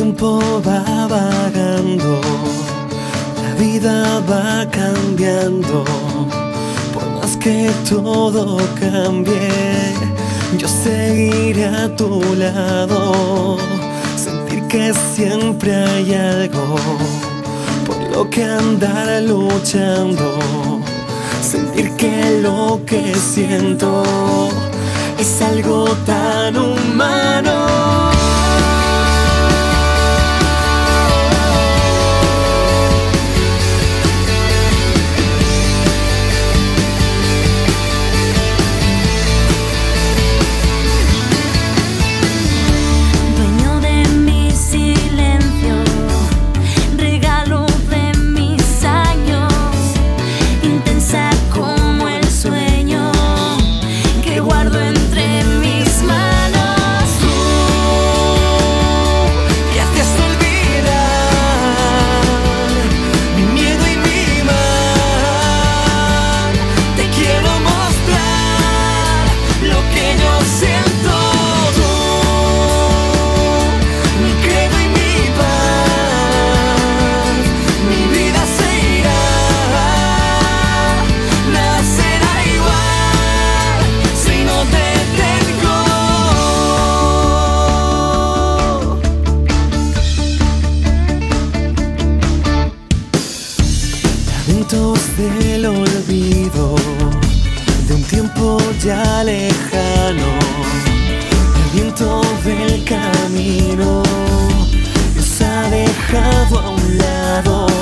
tiempo va vagando, la vida va cambiando. Por más que todo cambie, yo seguiré a tu lado. Sentir que siempre hay algo por lo que andar luchando. Sentir que lo que siento es algo tan humano. Vientos del olvido, de un tiempo ya lejano, el viento del camino nos ha dejado a un lado.